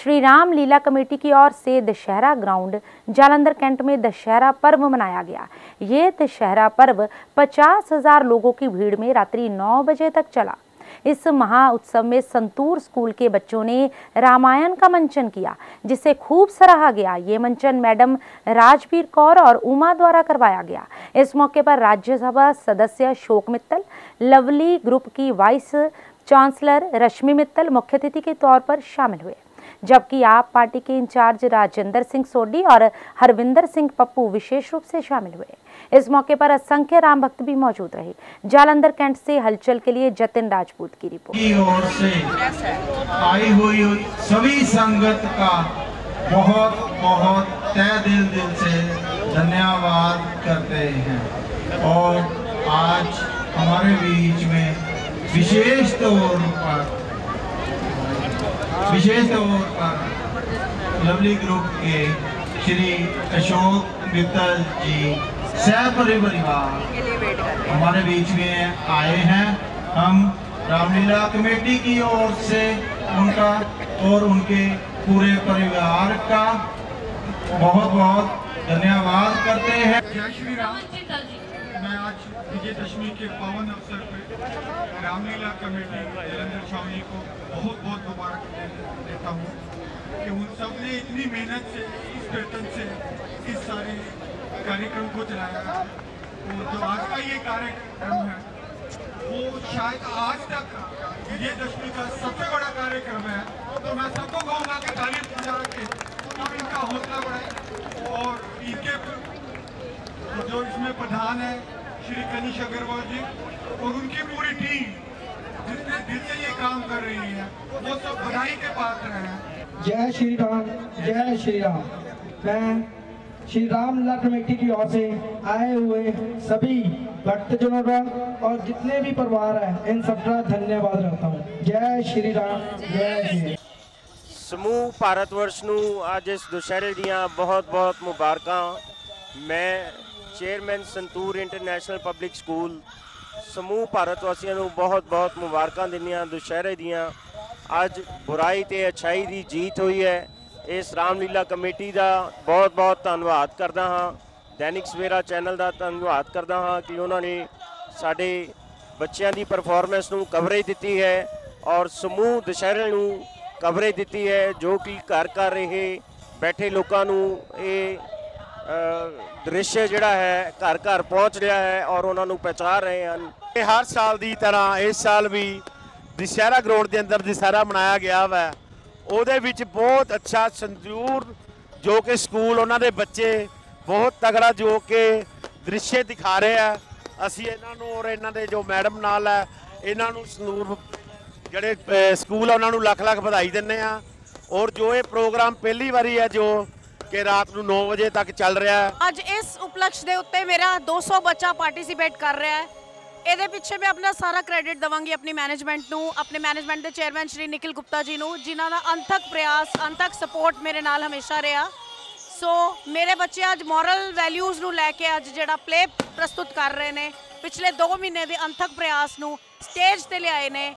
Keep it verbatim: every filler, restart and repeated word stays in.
श्री राम लीला committee की ओर से Dussehra ground Jalandhar cantt में दशहरा पर्व मनाया गया। ये दशहरा पर्व पचास हजार लोगों की भीड़ में रात्रि नौ बजे तक चला। इस महा उत्सव में संतूर स्कूल के बच्चों ने रामायण का मंचन किया, जिसे खूब सराहा गया। ये मंचन मैडम राजवीर कौर और उमा द्वारा करवाया गया। इस मौके पर राज्यसभा सदस्य अशोक मित्तल, लवली ग्रुप की वाइस चांसलर रश्मि मित्तल मुख्य अतिथि के तौर पर शामिल हुए, जबकि आप पार्टी के इंचार्ज राजेंद्र सिंह सोडी और हरविंदर सिंह पप्पू विशेष रूप से शामिल हुए। इस मौके पर असंख्य राम भक्त भी मौजूद रहे। जालंधर कैंट से हलचल के लिए जतिन राजपूत की रिपोर्ट। की ओर से आई हुई सभी संगत का बहुत बहुत तहे दिल दिल से धन्यवाद करते हैं। और आज हमारे बीच में विशेष तौर पर विशेष तौर पर लवली ग्रुप के श्री अशोक मित्तल जी सह परिवार हमारे बीच में आए हैं। हम रामलीला कमेटी की ओर से उनका और उनके पूरे परिवार का बहुत बहुत धन्यवाद करते हैं। जय श्री राम। मैं आज विजयदशमी के पावन अवसर पर रामलीला कमेटी जालंधर छावनी को बहुत बहुत मुबारक देता हूँ कि उन सब ने इतनी मेहनत से, इस वेतन से इस सारे कार्यक्रम को चलाया। तो जो आज का ये कार्यक्रम है वो शायद आज तक विजयदशमी का सबसे बड़ा कार्यक्रम है। तो मैं सबको कहूँगा कि ताली बजा के आप इनका हौसला बढ़ाएं। और इनके जो इसमें प्रधान है श्री कनिष अग्रवाल जी और उनकी पूरी टीम जितने दिल से ये काम कर रही है वो सब बधाई के पात्र हैं। जय श्री राम, जय श्री राम। मैं श्री राम लीला कमेटी की ओर से आए हुए सभी भक्तजनों का और जितने भी परिवार है इन सबका धन्यवाद रहता हूँ। जय श्री राम, जय श्री। समूह भारतवर्ष नूं आज इस दुशहरे दियां बहुत बहुत मुबारकां। मैं chairman Santoor International Public School समूह भारतवासियों नूं बहुत बहुत मुबारकां दिंदियां दुशहरे दियां। अज बुराई ते अच्छाई दी जीत हुई है। इस रामलीला कमेटी का बहुत बहुत धन्यवाद करदा हाँ। दैनिक सवेरा चैनल का धन्यवाद करदा हाँ कि उन्होंने साडे बच्चों की परफॉर्मेंस नूं कवरेज दी है और समूह दशहरे नूं कवरेज दी है, जो कि घर घर रहे बैठे लोगों नूं ये दृश्य जिहड़ा है घर घर पहुँच रहा है और उन्होंने पहचान रहे हैं। हर साल की तरह इस साल भी दशहरा ग्राउंड के अंदर दशहरा मनाया गया वै। ਉਹਦੇ ਵਿੱਚ बहुत अच्छा संतूर जो कि स्कूल उन्होंने बच्चे बहुत तगड़ा जो कि दृश्य दिखा रहे हैं। असी इन्हों और इन्होंने जो मैडम नाल है इन्हों संतूर ਜਿਹੜੇ ਸਕੂਲ ਆ ਉਹਨਾਂ ਨੂੰ ਲੱਖ ਲੱਖ ਵਧਾਈ ਦਿੰਦੇ ਆ। और जो ये प्रोग्राम पहली बारी है जो कि रात ਨੂੰ नौ बजे तक चल रहा है। ਅੱਜ ਇਸ ਉਪਲਕਸ਼ ਦੇ ਉੱਤੇ ਮੇਰਾ दो सौ ਬੱਚਾ ਪਾਰਟਿਸਿਪੇਟ ਕਰ ਰਿਹਾ ਹੈ। ਇਹਦੇ ਪਿੱਛੇ ਮੈਂ ਆਪਣਾ ਸਾਰਾ ਕ੍ਰੈਡਿਟ ਦਵਾਂਗੀ ਆਪਣੀ ਮੈਨੇਜਮੈਂਟ ਨੂੰ, ਆਪਣੇ ਮੈਨੇਜਮੈਂਟ ਦੇ ਚੇਅਰਮੈਨ ਸ਼੍ਰੀ ਨਿਖਿਲ ਗੁਪਤਾ ਜੀ ਨੂੰ, ਜਿਨ੍ਹਾਂ ਦਾ ਅੰਤਕ ਪ੍ਰयास ਅੰਤਕ ਸਪੋਰਟ ਮੇਰੇ ਨਾਲ ਹਮੇਸ਼ਾ ਰਿਹਾ। ਸੋ ਮੇਰੇ ਬੱਚੇ ਅੱਜ ਮੋਰਲ ਵੈਲਿਊਜ਼ ਨੂੰ ਲੈ ਕੇ ਅੱਜ ਜਿਹੜਾ ਪਲੇ ਪ੍ਰਸਤੁਤ ਕਰ ਰਹੇ ਨੇ, ਪਿਛਲੇ दो ਮਹੀਨੇ ਦੇ ਅੰਤਕ ਪ੍ਰयास ਨੂੰ ਸਟੇਜ ਤੇ ਲਿਆਏ ਨੇ।